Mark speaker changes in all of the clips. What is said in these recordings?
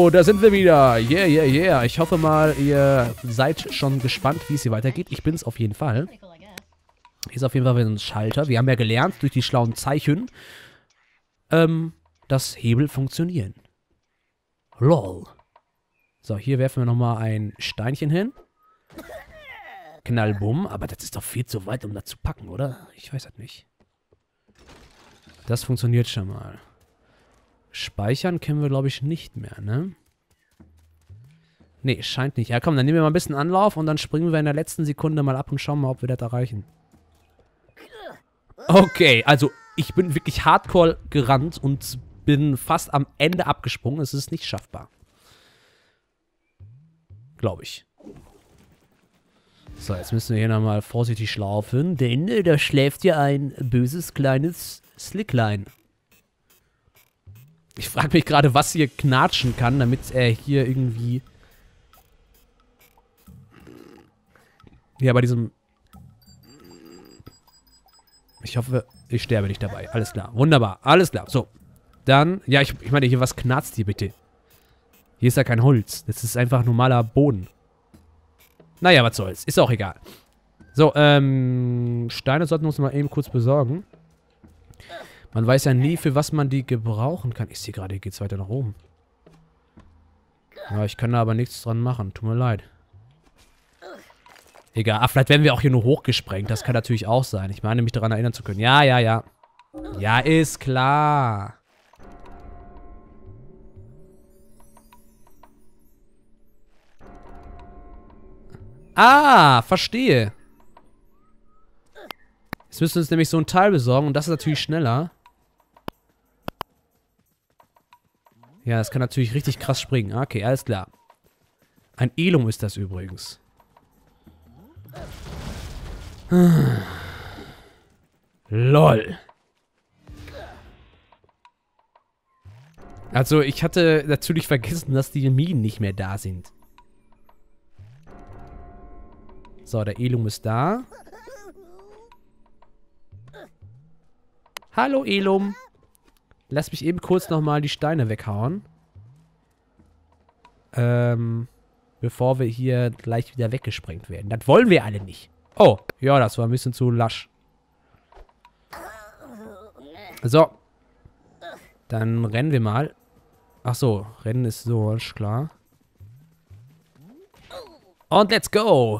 Speaker 1: So, da sind wir wieder. Yeah, yeah, yeah. Ich hoffe mal, ihr seid schon gespannt, wie es hier weitergeht. Ich bin es auf jeden Fall. Hier ist auf jeden Fall wieder ein Schalter. Wir haben ja gelernt, durch die schlauen Zeichen, dass Hebel funktionieren. Lol. So, hier werfen wir nochmal ein Steinchen hin. Knallbumm. Aber das ist doch viel zu weit, um das zu packen, oder? Ich weiß das nicht. Das funktioniert schon mal. Speichern können wir, glaube ich, nicht mehr, ne? Ne, scheint nicht. Ja, komm, dann nehmen wir mal ein bisschen Anlauf und dann springen wir in der letzten Sekunde mal ab und schauen mal, ob wir das erreichen. Okay, also ich bin wirklich hardcore gerannt und bin fast am Ende abgesprungen. Es ist nicht schaffbar. Glaube ich. So, jetzt müssen wir hier nochmal vorsichtig laufen, denn da schläft ja ein böses kleines Slickline. Ich frage mich gerade, was hier knatschen kann, damit er hier irgendwie... Ja, bei diesem... Ich hoffe, ich sterbe nicht dabei. Alles klar. Wunderbar. Alles klar. So. Dann... Ja, ich meine, hier, was knarzt hier bitte? Hier ist ja kein Holz. Das ist einfach normaler Boden. Naja, was soll's. Ist auch egal. So, Steine sollten wir uns mal eben kurz besorgen. Man weiß ja nie, für was man die gebrauchen kann. Ich sehe gerade, hier geht's weiter nach oben. Ja, ich kann da aber nichts dran machen. Tut mir leid. Egal. Ah, vielleicht werden wir auch hier nur hochgesprengt. Das kann natürlich auch sein. Ich meine, mich daran erinnern zu können. Ja, ja, ja. Ja, ist klar. Ah, verstehe. Jetzt müssen wir uns nämlich so ein Teil besorgen und das ist natürlich schneller. Ja, das kann natürlich richtig krass springen. Okay, alles klar. Ein Elum ist das übrigens. LOL. Also, ich hatte natürlich vergessen, dass die Minen nicht mehr da sind. So, der Elum ist da. Hallo, Elum. Lass mich eben kurz nochmal die Steine weghauen. Bevor wir hier gleich wieder weggesprengt werden. Das wollen wir alle nicht. Oh, ja, das war ein bisschen zu lasch. So. Dann rennen wir mal. Ach so, rennen ist so, ist klar. Und let's go.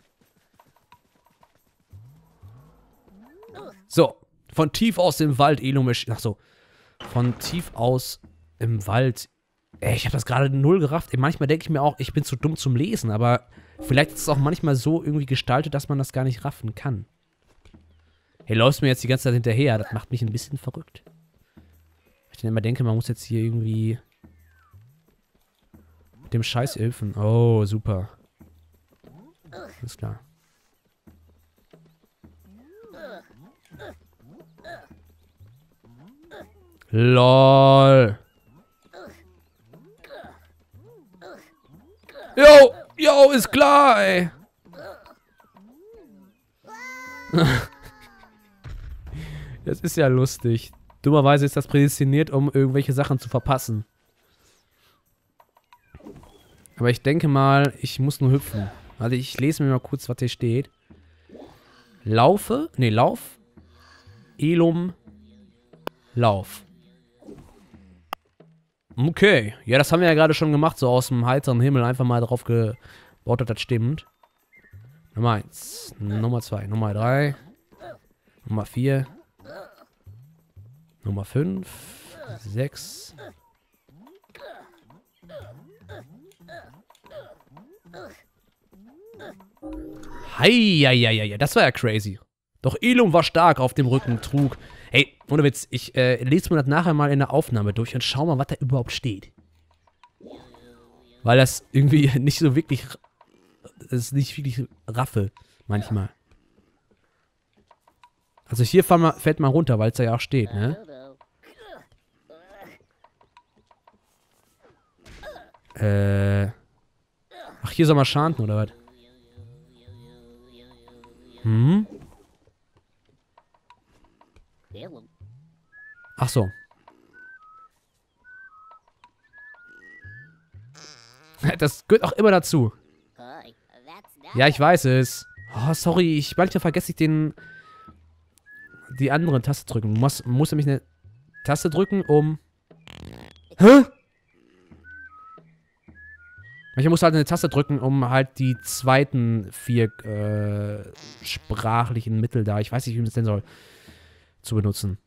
Speaker 1: So. Von tief aus dem Wald, Elum ist... Ach so. Von tief aus im Wald. Ey, ich habe das gerade null gerafft. Ey, manchmal denke ich mir auch, ich bin zu dumm zum Lesen, aber vielleicht ist es auch manchmal so irgendwie gestaltet, dass man das gar nicht raffen kann. Hey, läufst mir jetzt die ganze Zeit hinterher? Das macht mich ein bisschen verrückt. Ich dann immer denke, man muss jetzt hier irgendwie mit dem Scheiß helfen. Oh, super. Alles klar. LOL. Jo, ist klar, ey. Das ist ja lustig. Dummerweise ist das prädestiniert, um irgendwelche Sachen zu verpassen. Aber ich denke mal, ich muss nur hüpfen. Also ich lese mir mal kurz, was hier steht. Laufe. Ne, Lauf. Elum. Lauf. Okay. Ja, das haben wir ja gerade schon gemacht, so aus dem heiteren Himmel. Einfach mal drauf gebaut, dass das stimmt. Nummer 1. Nummer 2. Nummer 3. Nummer 4. Nummer 5. 6. Heieieiei, das war ja crazy. Doch Elum war stark auf dem Rücken, trug... Hey, ohne Witz, ich lese mir das nachher mal in der Aufnahme durch und schau mal, was da überhaupt steht. Weil das irgendwie nicht so wirklich... Das ist nicht wirklich raffe, manchmal. Also hier fällt mal runter, weil es da ja auch steht, ne? Ach, hier soll man chanten, oder was? Hm? Ach so. Das gehört auch immer dazu. Ja, ich weiß es. Oh, sorry, manchmal vergesse ich die andere Taste drücken. Muss nämlich eine Taste drücken, um... Hä? Ich muss halt eine Taste drücken, um halt die zweiten 4 sprachlichen Mittel da, ich weiß nicht, wie man das nennen soll, zu benutzen.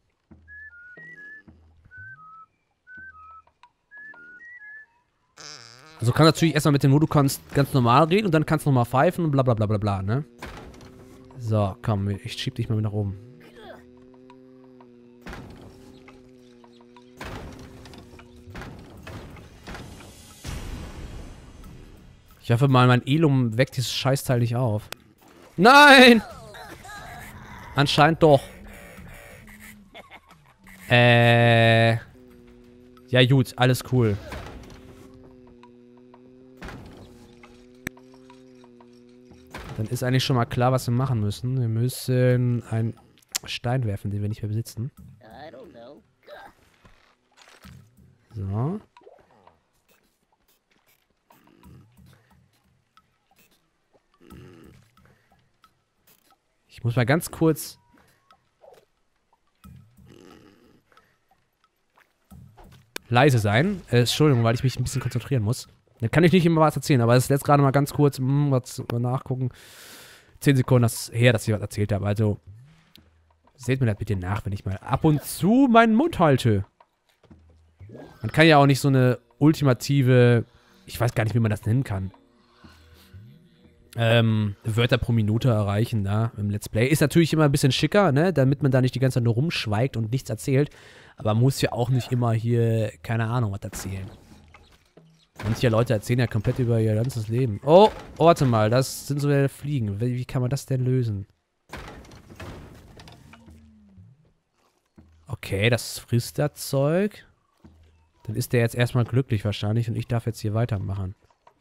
Speaker 1: Also kann natürlich erstmal mit dem Voodoo kannst ganz normal reden und dann kannst du nochmal pfeifen und bla bla bla bla bla, ne? So, komm, ich schieb dich mal nach oben. Ich hoffe mal, mein Elum weckt dieses Scheißteil nicht auf. Nein! Anscheinend doch. Ja gut, alles cool. Dann ist eigentlich schon mal klar, was wir machen müssen. Wir müssen einen Stein werfen, den wir nicht mehr besitzen. So. Ich muss mal ganz kurz... leise sein. Entschuldigung, weil ich mich ein bisschen konzentrieren muss. Dann kann ich nicht immer was erzählen, aber es ist jetzt gerade mal ganz kurz, was nachgucken. 10 Sekunden her, dass ich was erzählt habe. Also, seht mir das bitte nach, wenn ich mal ab und zu meinen Mund halte. Man kann ja auch nicht so eine ultimative, ich weiß gar nicht, wie man das nennen kann, Wörter pro Minute erreichen, da im Let's Play. Ist natürlich immer ein bisschen schicker, ne, damit man da nicht die ganze Zeit nur rumschweigt und nichts erzählt. Aber man muss ja auch nicht immer hier, keine Ahnung, was erzählen. Manche Leute erzählen ja komplett über ihr ganzes Leben. Oh, warte mal, das sind so Fliegen. Wie kann man das denn lösen? Okay, das frisst das Zeug. Dann ist der jetzt erstmal glücklich wahrscheinlich und ich darf jetzt hier weitermachen.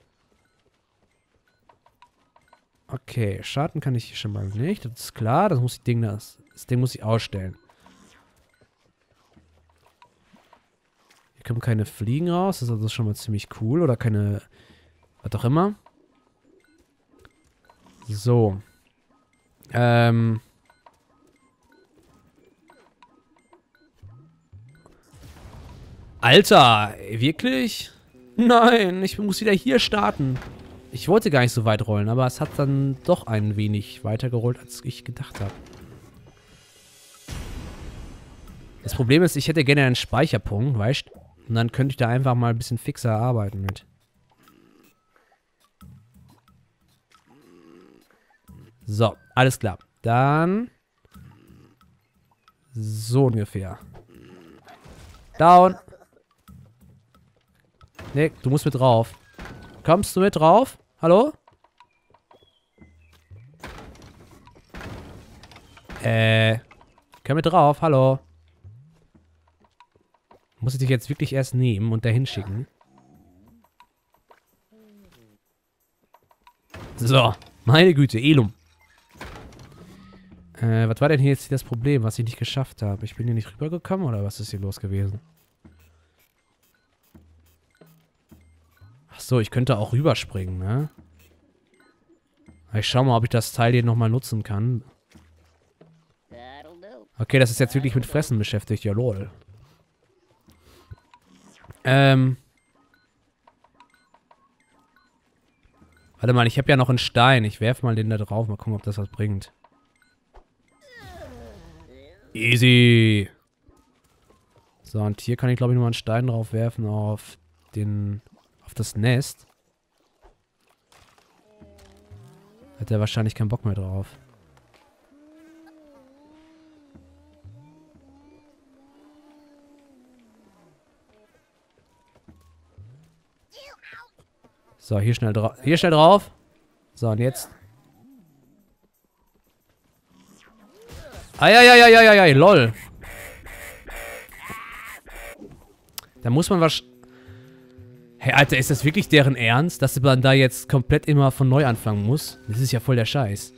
Speaker 1: Okay, Schaden kann ich hier schon mal nicht. Das ist klar, das Ding muss ich ausstellen. Hier kommen keine Fliegen raus, das ist also schon mal ziemlich cool. Oder keine, was auch immer. So. Alter, wirklich? Nein, ich muss wieder hier starten. Ich wollte gar nicht so weit rollen, aber es hat dann doch ein wenig weiter gerollt, als ich gedacht habe. Das Problem ist, ich hätte gerne einen Speicherpunkt, weißt du? Und dann könnte ich da einfach mal ein bisschen fixer arbeiten mit. So, alles klar. Dann... so ungefähr. Down. Nee, du musst mit drauf. Kommst du mit drauf? Hallo? Komm mit drauf, hallo. Muss ich dich jetzt wirklich erst nehmen und dahin schicken? So, meine Güte, Elum. Was war denn hier jetzt das Problem, was ich nicht geschafft habe? Ich bin hier nicht rübergekommen oder was ist hier los gewesen? Achso, ich könnte auch rüberspringen, ne? Ich schau mal, ob ich das Teil hier nochmal nutzen kann. Okay, das ist jetzt wirklich mit Fressen beschäftigt, ja lol. Warte mal, ich habe ja noch einen Stein. Ich werfe mal den da drauf. Mal gucken, ob das was bringt. Easy. So, und hier kann ich, glaube ich, nochmal einen Stein drauf werfen auf das Nest. Hat er wahrscheinlich keinen Bock mehr drauf. So, hier schnell drauf. Hier schnell drauf. So, und jetzt. Eieieiei, lol. Da muss man was... Hey, Alter, ist das wirklich deren Ernst, dass man da jetzt komplett immer von neu anfangen muss? Das ist ja voll der Scheiß.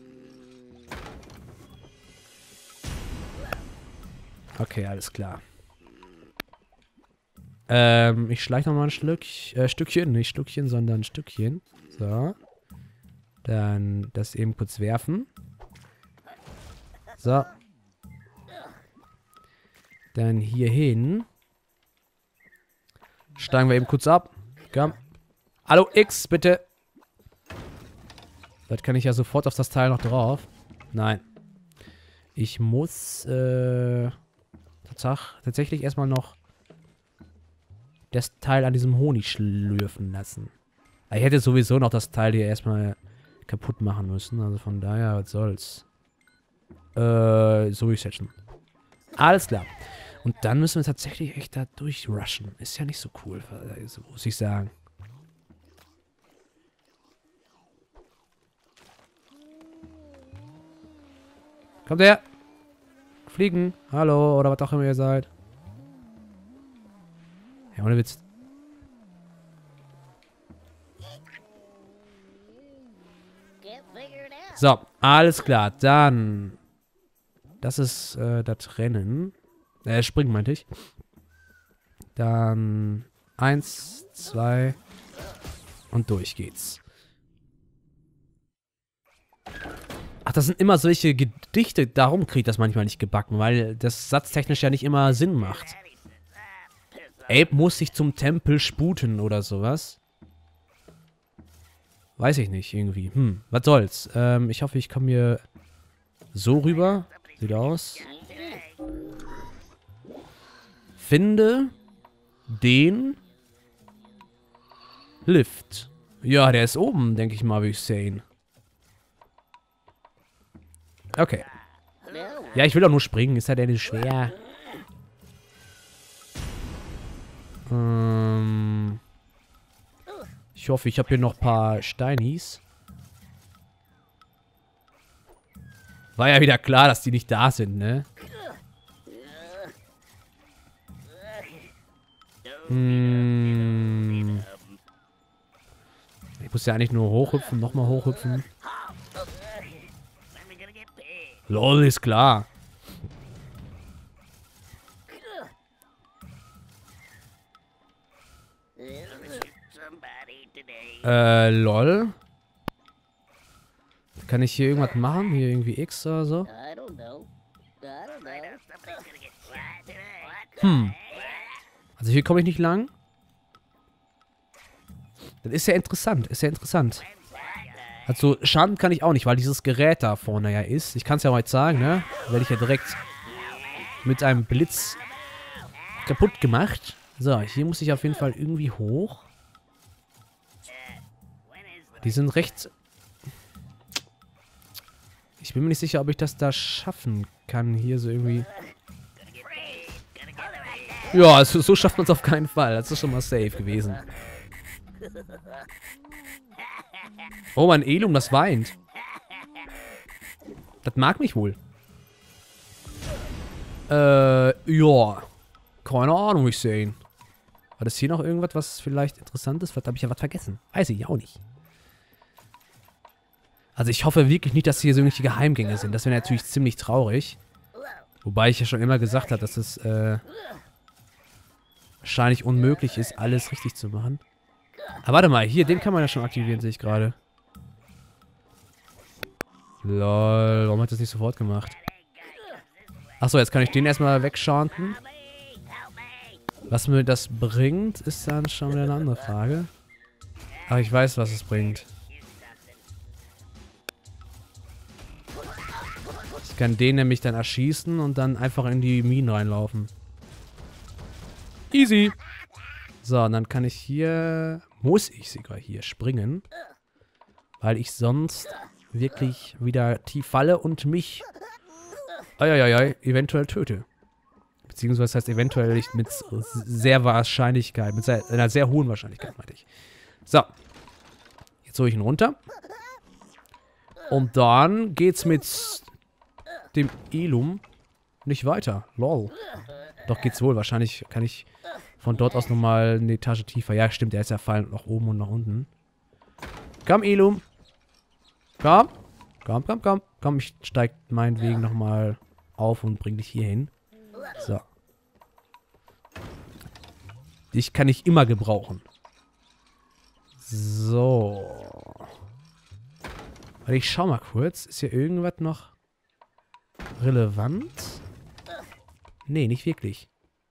Speaker 1: Okay, alles klar. Ich schleiche nochmal ein Stückchen. Nicht Stückchen, sondern Stückchen. So. Dann das eben kurz werfen. So. Dann hier hin. Steigen wir eben kurz ab. Komm. Hallo, X, bitte. Vielleicht kann ich ja sofort auf das Teil noch drauf. Nein. Ich muss tatsächlich erstmal noch das Teil an diesem Honig schlürfen lassen. Ich hätte sowieso noch das Teil hier erstmal kaputt machen müssen. Also von daher, was soll's. So ist jetzt schon. Alles klar. Und dann müssen wir tatsächlich echt da durchrushen. Ist ja nicht so cool, also, muss ich sagen. Kommt her! Fliegen! Hallo, oder was auch immer ihr seid. Ja, ohne Witz. So, alles klar. Dann. Das ist das Rennen. Springen meinte ich. Dann 1, 2 und durch geht's. Ach, das sind immer solche Gedichte. Darum kriege ich das manchmal nicht gebacken, weil das satztechnisch ja nicht immer Sinn macht. Abe muss sich zum Tempel sputen oder sowas. Weiß ich nicht, irgendwie. Was soll's. Ich hoffe, ich komme hier so rüber. Sieht aus. Finde den Lift. Ja, der ist oben, denke ich mal, würde ich sehen. Okay. Ja, ich will doch nur springen. Ist ja denn nicht schwer. Ich hoffe, ich habe hier noch ein paar Steinis. War ja wieder klar, dass die nicht da sind, ne? Ich muss ja eigentlich nur hochhüpfen, nochmal hochhüpfen. Lol, ist klar. Lol. Kann ich hier irgendwas machen? Hier irgendwie X oder so? Also hier komme ich nicht lang. Das ist ja interessant, Also Schaden kann ich auch nicht, weil dieses Gerät da vorne ja ist. Ich kann es ja mal jetzt sagen, ne? Werde ich ja direkt mit einem Blitz kaputt gemacht. So, hier muss ich auf jeden Fall irgendwie hoch. Die sind recht... Ich bin mir nicht sicher, ob ich das da schaffen kann. Hier so irgendwie... Ja, also so schafft man es auf keinen Fall. Das ist schon mal safe gewesen. Oh, mein Elum, das weint. Das mag mich wohl. Ja. Keine Ahnung, ich sehen. War das hier noch irgendwas, was vielleicht interessant ist? Vielleicht habe ich ja was vergessen. Weiß ich auch nicht. Also ich hoffe wirklich nicht, dass hier so irgendwelche Geheimgänge sind. Das wäre natürlich ziemlich traurig. Wobei ich ja schon immer gesagt habe, dass es wahrscheinlich unmöglich ist, alles richtig zu machen. Aber warte mal, hier, den kann man ja schon aktivieren, sehe ich gerade. Lol, warum hat das nicht sofort gemacht? Achso, jetzt kann ich den erstmal wegschanten. Was mir das bringt, ist dann schon wieder eine andere Frage. Ach, ich weiß, was es bringt. Ich kann den nämlich dann erschießen und dann einfach in die Minen reinlaufen. Easy. So, und dann kann ich hier... Muss ich sogar hier springen. Weil ich sonst wirklich wieder tief falle und mich... eventuell töte. Beziehungsweise heißt eventuell nicht mit sehr Wahrscheinlichkeit. Mit einer sehr hohen Wahrscheinlichkeit, meinte ich. So. Jetzt hole ich ihn runter. Und dann geht's mit dem Elum nicht weiter. Lol. Doch geht's wohl. Wahrscheinlich kann ich von dort aus nochmal eine Etage tiefer. Ja, stimmt. Der ist ja fallen nach oben und nach unten. Komm, Elum. Komm. Komm, komm, komm. Komm, ich steig meinetwegen nochmal auf und bring dich hier hin. So. Dich kann ich immer gebrauchen. So. Warte, ich schau mal kurz. Ist hier irgendwas noch relevant? Nee, nicht wirklich.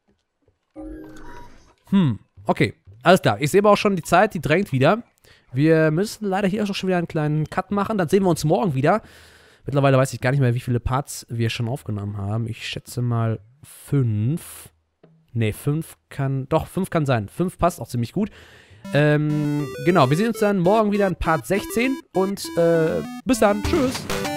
Speaker 1: Okay. Alles klar. Ich sehe aber auch schon die Zeit, die drängt wieder. Wir müssen leider hier auch schon wieder einen kleinen Cut machen. Dann sehen wir uns morgen wieder. Mittlerweile weiß ich gar nicht mehr, wie viele Parts wir schon aufgenommen haben. Ich schätze mal 5. Ne, 5 kann... Doch, 5 kann sein. 5 passt auch ziemlich gut. Genau, wir sehen uns dann morgen wieder in Part 16. Und bis dann. Tschüss.